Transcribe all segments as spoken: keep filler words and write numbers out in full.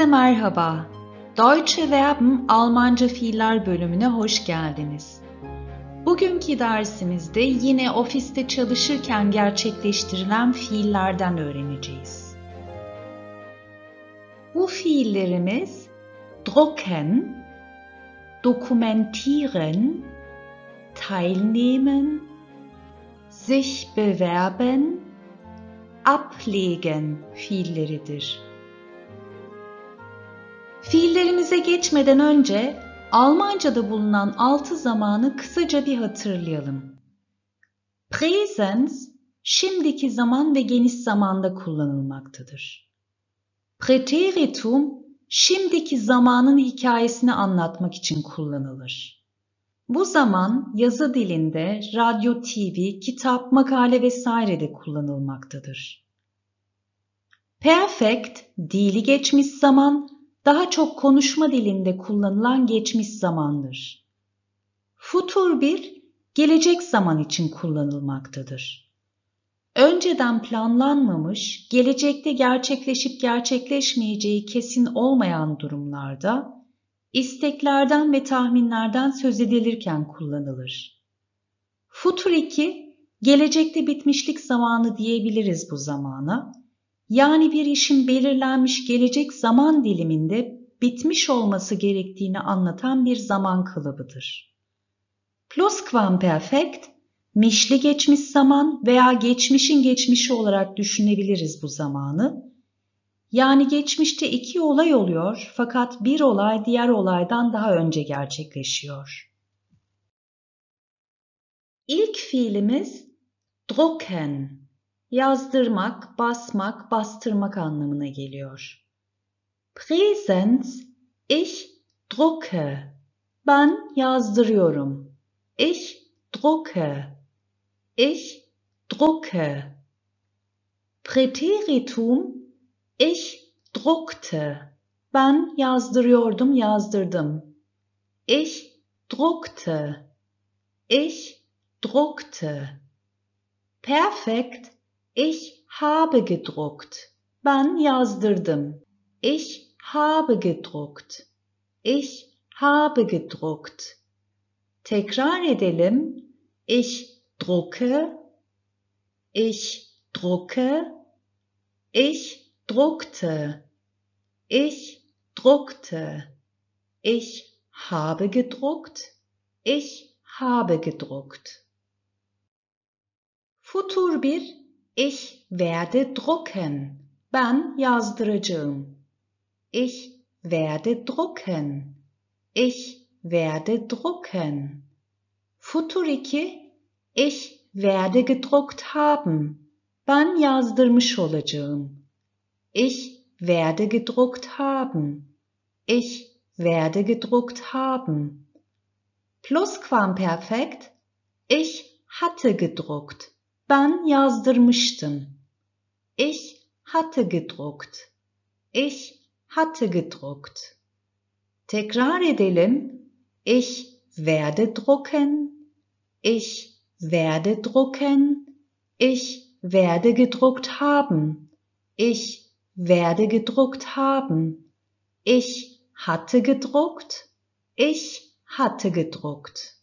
Herkese merhaba. Deutsche Verben Almanca fiiller bölümüne hoş geldiniz. Bugünkü dersimizde yine ofiste çalışırken gerçekleştirilen fiillerden öğreneceğiz. Bu fiillerimiz drucken, dokumentieren, teilnehmen, sich bewerben, ablegen fiilleridir. Fiillerimize geçmeden önce Almanca'da bulunan altı zamanı kısaca bir hatırlayalım. Präsens, şimdiki zaman ve geniş zamanda kullanılmaktadır. Präteritum, şimdiki zamanın hikayesini anlatmak için kullanılır. Bu zaman yazı dilinde, radyo, T V, kitap, makale vesairede kullanılmaktadır. Perfekt, dili geçmiş zaman, daha çok konuşma dilinde kullanılan geçmiş zamandır. Futur bir, gelecek zaman için kullanılmaktadır. Önceden planlanmamış, gelecekte gerçekleşip gerçekleşmeyeceği kesin olmayan durumlarda, isteklerden ve tahminlerden söz edilirken kullanılır. Futur iki, gelecekte bitmişlik zamanı diyebiliriz bu zamana. Yani bir işin belirlenmiş gelecek zaman diliminde bitmiş olması gerektiğini anlatan bir zaman kalıbıdır. Plusquamperfekt, mişli geçmiş zaman veya geçmişin geçmişi olarak düşünebiliriz bu zamanı. Yani geçmişte iki olay oluyor fakat bir olay diğer olaydan daha önce gerçekleşiyor. İlk fiilimiz drucken. Yazdırmak, basmak, bastırmak anlamına geliyor. Präsens, ich drucke. Ben yazdırıyorum. Ich drucke. Ich drucke. Präteritum, ich druckte. Ben yazdırıyordum, yazdırdım. Ich druckte. Ich druckte. Perfekt, ich habe gedruckt. Ben yazdırdım. Ich habe gedruckt. Ich habe gedruckt. Tekrar edelim. Ich drucke. Ich drucke. Ich druckte. Ich druckte. Ich habe gedruckt. Ich habe gedruckt. Futur bir, ich werde drucken. Ben yazdıracağım. Ich werde drucken. Ich werde drucken. Futur iki, ich werde gedruckt haben. Ben yazdırmış olacağım. Ich werde gedruckt haben. Ich werde gedruckt haben. Plusquamperfekt, ich hatte gedruckt. Ben yazdırmıştım. Ich hatte gedruckt. Ich hatte gedruckt. Tekrar edelim. Ich werde drucken. Ich werde drucken. Ich werde gedruckt haben. Ich werde gedruckt haben. Ich hatte gedruckt. Ich hatte gedruckt.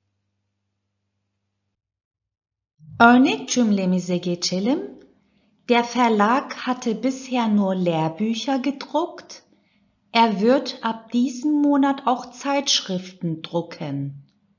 Örnek cümlemize geçelim. Der Verlag hatte bisher nur Lehrbücher gedruckt. Er wird ab diesem Monat auch Zeitschriften drucken.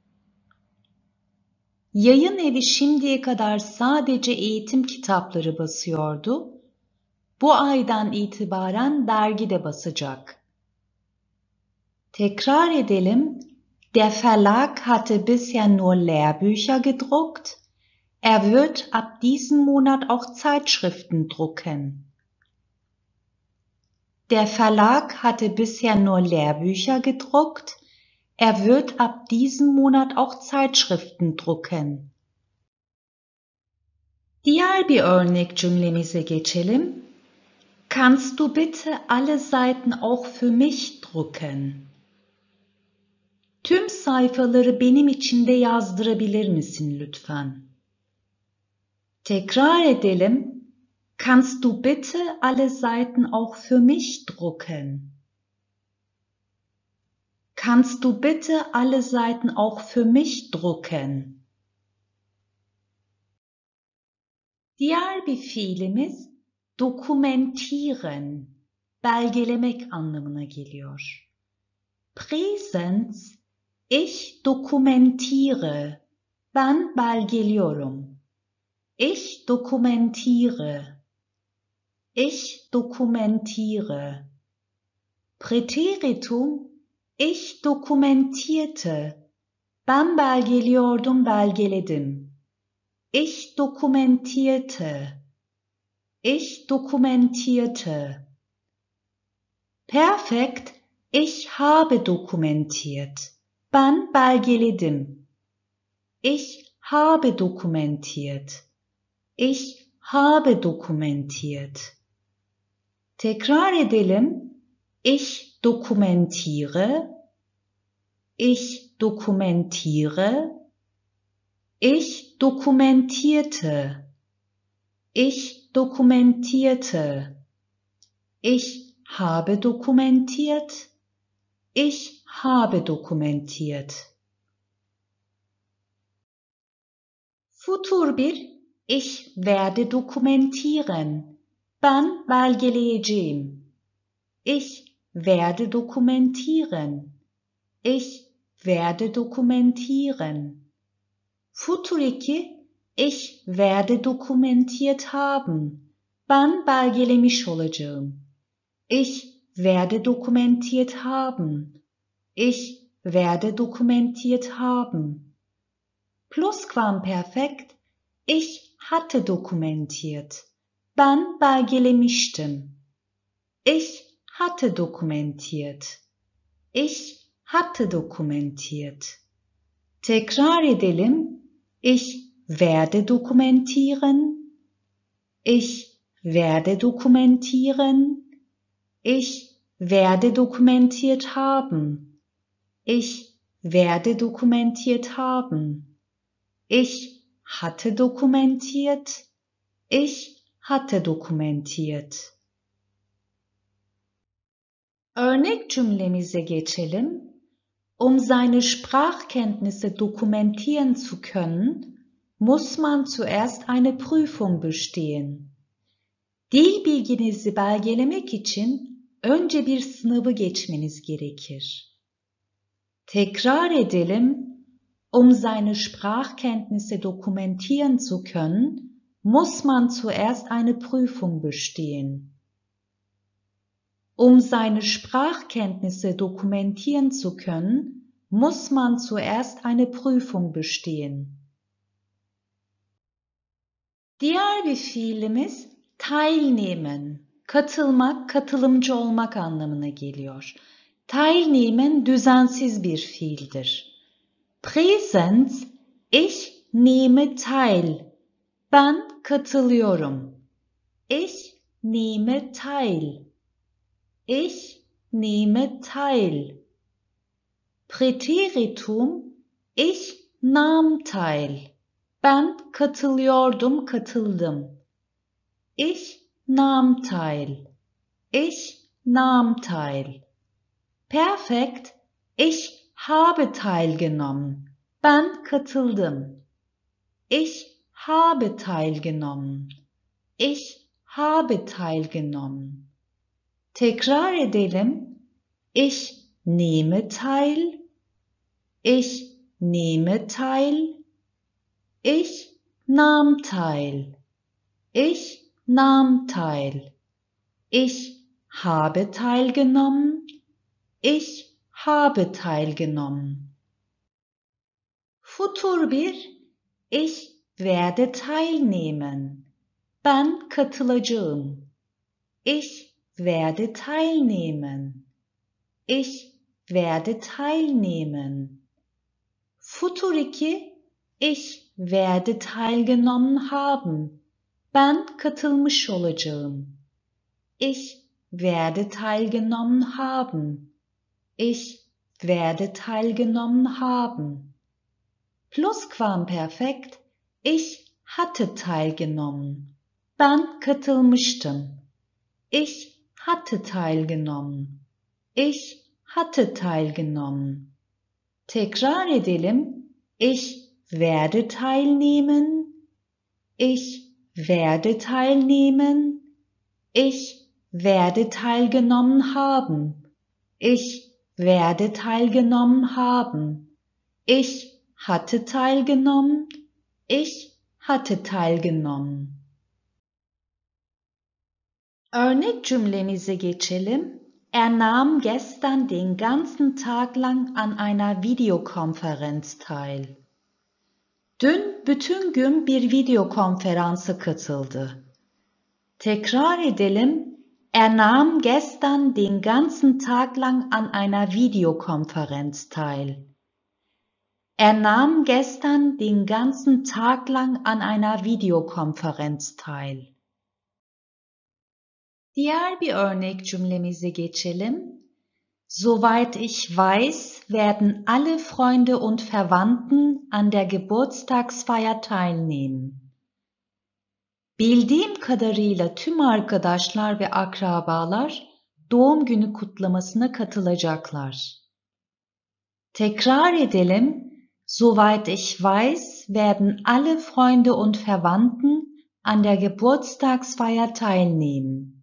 Yayın evi şimdiye kadar sadece eğitim kitapları basıyordu. Bu aydan itibaren dergi de basacak. Tekrar edelim. Der Verlag hatte bisher nur Lehrbücher gedruckt. Er wird ab diesem Monat auch Zeitschriften drucken. Der Verlag hatte bisher nur Lehrbücher gedruckt. Er wird ab diesem Monat auch Zeitschriften drucken. Diğer bir örnek cümlemize geçelim. Kannst du bitte alle Seiten auch für mich drucken? Tüm sayfaları benim için de yazdırabilir misin lütfen? Tekrar edelim. Kannst du bitte alle Seiten auch für mich drucken? Kannst du bitte alle Seiten auch für mich drucken? Diğer bir fiilimiz dokumentieren, belgelemek anlamına geliyor. Präsens, ich dokumentiere, ben belgeliyorum. Ich dokumentiere, ich dokumentiere. Präteritum, ich dokumentierte, ben belgeliyordum, belgeledim. Ich dokumentierte, ich dokumentierte. Perfekt, ich habe dokumentiert, ben belgeledim. Ich habe dokumentiert, ich habe dokumentiert. Tekrar edelim. Ich dokumentiere, ich dokumentiere, ich dokumentierte, ich dokumentierte, ich habe dokumentiert, ich habe dokumentiert. Futur bir, ich werde dokumentieren, ben belgeleyeceğim. Ich werde dokumentieren, ich werde dokumentieren. Futur iki, ich werde dokumentiert haben, ben belgelemiş olacağım. Ich werde dokumentiert haben, ich werde dokumentiert haben. Plusquamperfekt, ich hatte dokumentiert, ben belgelemiştim. Ich hatte dokumentiert, ich hatte dokumentiert. Tekrar edelim. Ich werde dokumentieren, ich werde dokumentieren, ich werde dokumentiert haben, ich werde dokumentiert haben, ich hatte dokumentiert, ich hatte dokumentiert. Örnek cümlemize geçelim. Um seine Sprachkenntnisse dokumentieren zu können, muss man zuerst eine Prüfung bestehen. Dil bilginizi belgelemek için önce bir sınavı geçmeniz gerekir. Tekrar edelim. Um seine Sprachkenntnisse dokumentieren zu können, muss man zuerst eine Prüfung bestehen. Um seine Sprachkenntnisse dokumentieren zu können, muss man zuerst eine Prüfung bestehen. Diğer bir fiilimiz teilnehmen, katılmak, katılımcı olmak anlamına geliyor. Teilnehmen düzensiz bir fiildir. Präsens, ich nehme teil, ben katılıyorum. Ich nehme teil. Ich nehme teil. Präteritum, ich nahm teil. Ben katılıyordum, katıldım. Ich nahm teil. Ich nahm teil. Perfekt, ich habe teilgenommen. Ben katıldım. Ich habe teilgenommen. Ich habe teilgenommen. Tekrar edelim. Ich nehme teil. Ich nehme teil. Ich nahm teil. Ich nahm teil. Ich habe teilgenommen. Ich habe teilgenommen. Futur bir, ich werde teilnehmen. Ben katılacağım. Ich werde teilnehmen. Ich werde teilnehmen. Futur iki, ich werde teilgenommen haben. Ben katılmış olacağım. Ich werde teilgenommen haben. Ich werde teilgenommen haben. Plusquamperfekt, ich hatte teilgenommen. Ben katılmıştım. Ich hatte teilgenommen. Ich hatte teilgenommen. Tekrar edelim. Ich werde teilnehmen. Ich werde teilnehmen. Ich werde teilgenommen haben. Ich werde teilgenommen haben. Ich hatte teilgenommen. Ich hatte teilgenommen. Örnek cümlemize geçelim. Er nahm gestern den ganzen Tag lang an einer Videokonferenz teil. Dün bütün gün bir video konferansa katıldı. Tekrar edelim. Er nahm gestern den ganzen Tag lang an einer Videokonferenz teil. Er nahm gestern den ganzen Tag lang an einer Videokonferenz teil. Diğer bir örnek cümlemize geçelim. Soweit ich weiß, werden alle Freunde und Verwandten an der Geburtstagsfeier teilnehmen. Bildiğim kadarıyla tüm arkadaşlar ve akrabalar doğum günü kutlamasına katılacaklar. Tekrar edelim. Soweit ich weiß, werden alle Freunde und Verwandten an der Geburtstagsfeier teilnehmen.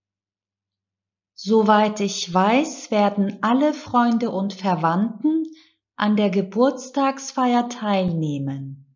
Soweit ich weiß, werden alle Freunde und Verwandten an der Geburtstagsfeier teilnehmen.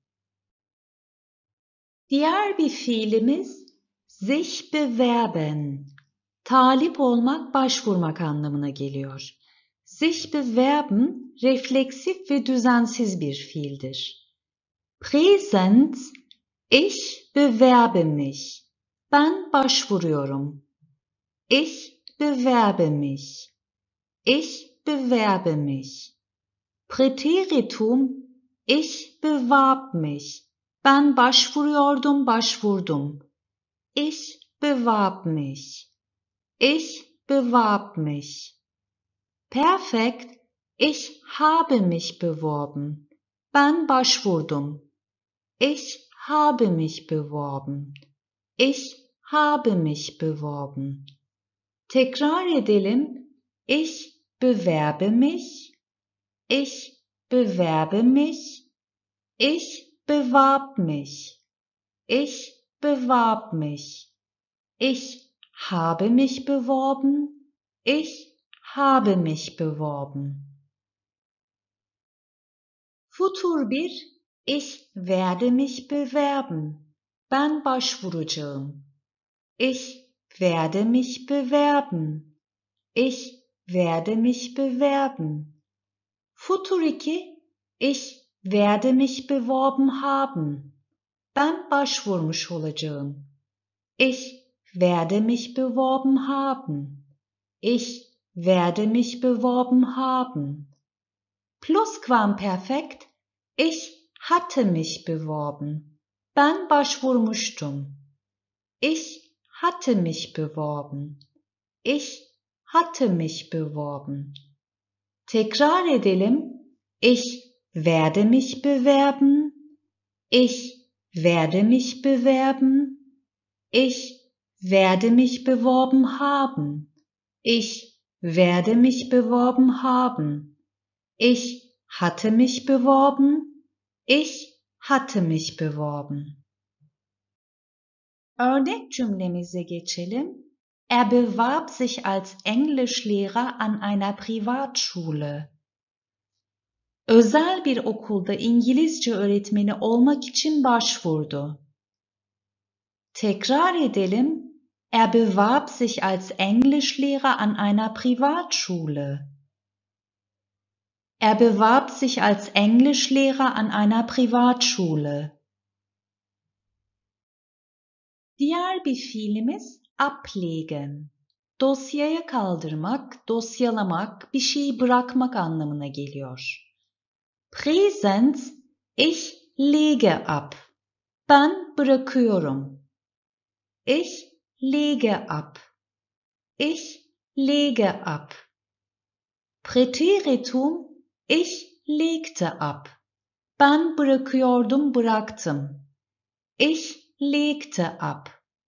Diğer bir fiilimiz sich bewerben. Talip olmak, başvurmak anlamına geliyor. Sich bewerben refleksif ve düzensiz bir fiildir. Präsens, ich bewerbe mich. Ben başvuruyorum. Ich bewerbe mich. Ich bewerbe mich. Präteritum, ich bewarb mich. Ben başvuruyordum, başvurdum. Ich bewarb mich. Ich bewarb mich. Perfekt, ich habe mich beworben. Ben başvurdum. Ich habe mich beworben. Ich habe mich beworben. Tekrar edelim. Ich bewerbe mich. Ich bewerbe mich. Ich bewarb mich. Ich bewarb mich. Ich habe mich beworben. Ich habe mich beworben. Futur bir. Ich werde mich bewerben. Ben başvuracağım. Ich werde mich bewerben. Ich werde mich bewerben. Futur iki. Ich werde mich beworben haben. Ben başvurmuş olacağım. Ich werde mich beworben haben. Ich werde mich beworben haben. Plusquamperfekt. Ich hatte mich beworben. Ben başvurmuştum. Ich hatte mich beworben. Ich hatte mich beworben. Tekrar edelim. Ich werde mich bewerben. Ich werde mich bewerben. Ich werde mich beworben haben. Ich werde mich beworben haben. Ich hatte mich beworben. Ich hatte mich beworben. Örnek cümlemize geçelim. Er bewarb sich als Englischlehrer an einer Privatschule. Özel bir okulda İngilizce öğretmeni olmak için başvurdu. Tekrar edelim. Er bewarb sich als Englischlehrer an einer Privatschule. Er bewarb sich als Englischlehrer an einer Privatschule. Diğer bir fiilimiz ablegen. Dosyaya kaldırmak, dosyalamak, bir şeyi bırakmak anlamına geliyor. Präsens, ich lege ab. Ben bırakıyorum. Ich lege ab. Ich lege ab. Präteritum, ich legte ab. Ben bırakıyordum, bıraktım. Ich legte ab.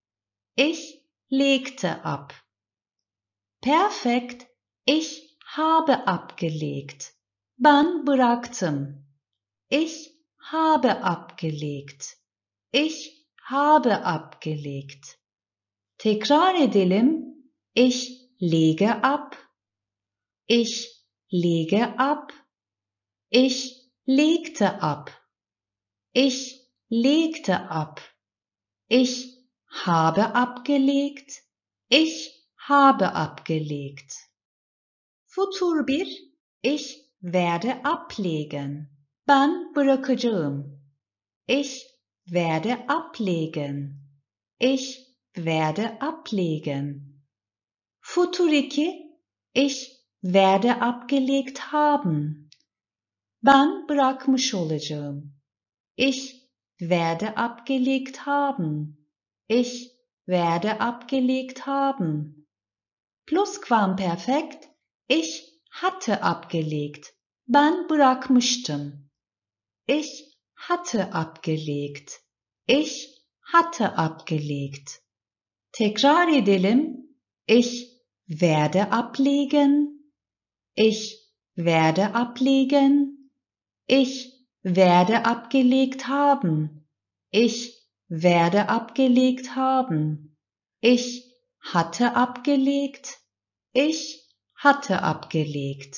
Ich legte ab. Perfekt. Ich habe abgelegt. Ben bıraktım. Ich habe abgelegt. Ich habe abgelegt. Tekrar edelim. Ich lege ab. Ich lege ab. Ich legte ab. Ich legte ab. Ich habe abgelegt. Ich habe abgelegt. Futur bir. Ich werde ablegen. Ben bırakacağım. Ich werde ablegen. Ich werde ablegen. Futur iki. Ich werde abgelegt haben. Ben bırakmış olacağım. Ich werde abgelegt haben. Ich werde abgelegt haben. Plusquamperfekt. Ich hatte abgelegt. Ben bırakmıştım. Ich hatte abgelegt. Ich hatte abgelegt. Tekrar edelim. Ich werde ablegen. Ich werde ablegen. Ich werde abgelegt haben. Ich werde abgelegt haben. Ich hatte abgelegt. Ich hatte abgelegt.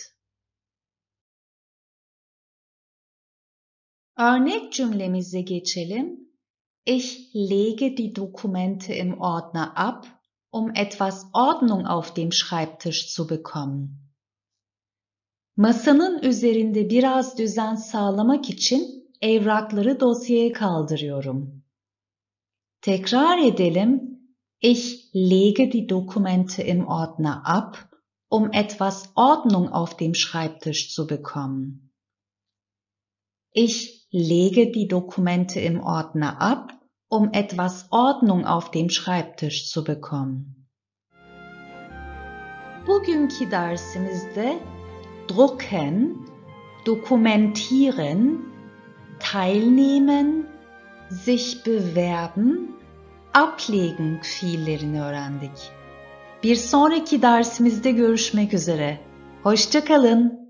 Örnek cümlemize geçelim. Ich lege die Dokumente im Ordner ab, um etwas Ordnung auf dem Schreibtisch zu bekommen. Masanın üzerinde biraz düzen sağlamak için evrakları dosyaya kaldırıyorum. Tekrar edelim. Ich lege die Dokumente im Ordner ab, um etwas Ordnung auf dem Schreibtisch zu bekommen. Ich lege die Dokumente im Ordner ab, um etwas Ordnung auf dem Schreibtisch zu bekommen. Bugünkü dersimizde drucken, dokumentieren, teilnehmen, sich bewerben, ablegen fiillerini öğrendik. Bir sonraki dersimizde görüşmek üzere. Hoşça kalın.